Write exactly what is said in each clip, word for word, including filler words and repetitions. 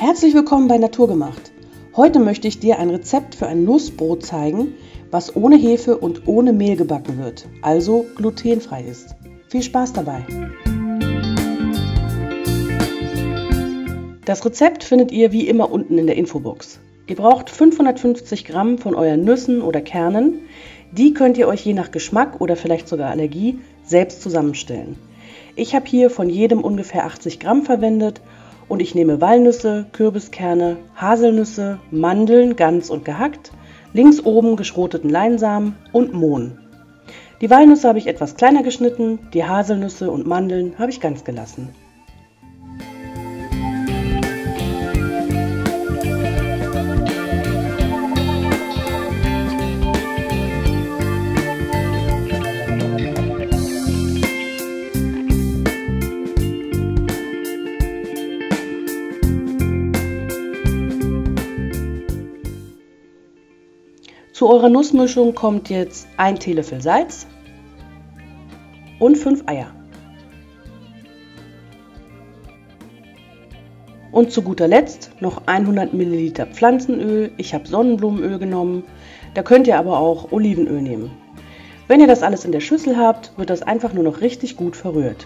Herzlich willkommen bei Naturgemacht. Heute möchte ich dir ein Rezept für ein Nussbrot zeigen, was ohne Hefe und ohne Mehl gebacken wird, also glutenfrei ist. Viel Spaß dabei! Das Rezept findet ihr wie immer unten in der Infobox. Ihr braucht fünfhundertfünfzig Gramm von euren Nüssen oder Kernen. Die könnt ihr euch je nach Geschmack oder vielleicht sogar Allergie selbst zusammenstellen. Ich habe hier von jedem ungefähr achtzig Gramm verwendet und ich nehme Walnüsse, Kürbiskerne, Haselnüsse, Mandeln, ganz und gehackt, links oben geschroteten Leinsamen und Mohn. Die Walnüsse habe ich etwas kleiner geschnitten, die Haselnüsse und Mandeln habe ich ganz gelassen. Zu eurer Nussmischung kommt jetzt ein Teelöffel Salz und fünf Eier. Und zu guter Letzt noch hundert Milliliter Pflanzenöl. Ich habe Sonnenblumenöl genommen, da könnt ihr aber auch Olivenöl nehmen. Wenn ihr das alles in der Schüssel habt, wird das einfach nur noch richtig gut verrührt.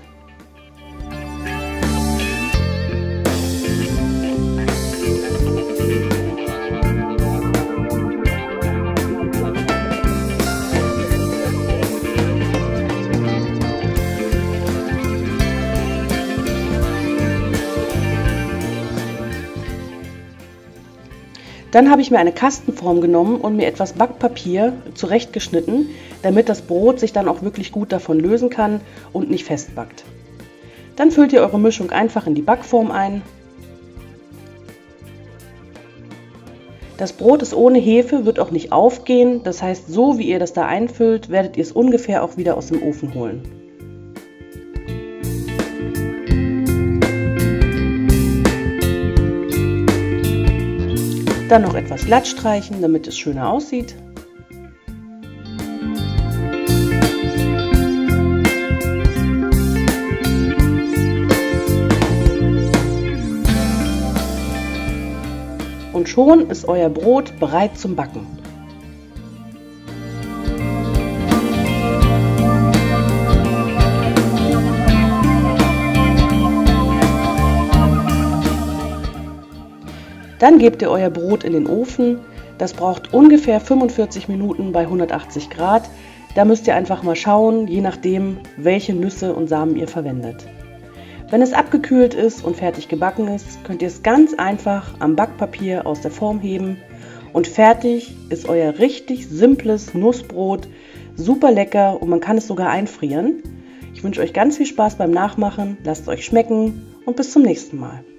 Dann habe ich mir eine Kastenform genommen und mir etwas Backpapier zurechtgeschnitten, damit das Brot sich dann auch wirklich gut davon lösen kann und nicht festbackt. Dann füllt ihr eure Mischung einfach in die Backform ein. Das Brot ist ohne Hefe, wird auch nicht aufgehen, das heißt, so wie ihr das da einfüllt, werdet ihr es ungefähr auch wieder aus dem Ofen holen. Dann noch etwas glatt streichen, damit es schöner aussieht. Und schon ist euer Brot bereit zum Backen. Dann gebt ihr euer Brot in den Ofen. Das braucht ungefähr fünfundvierzig Minuten bei hundertachtzig Grad. Da müsst ihr einfach mal schauen, je nachdem, welche Nüsse und Samen ihr verwendet. Wenn es abgekühlt ist und fertig gebacken ist, könnt ihr es ganz einfach am Backpapier aus der Form heben. Und fertig ist euer richtig simples Nussbrot. Super lecker und man kann es sogar einfrieren. Ich wünsche euch ganz viel Spaß beim Nachmachen. Lasst es euch schmecken und bis zum nächsten Mal.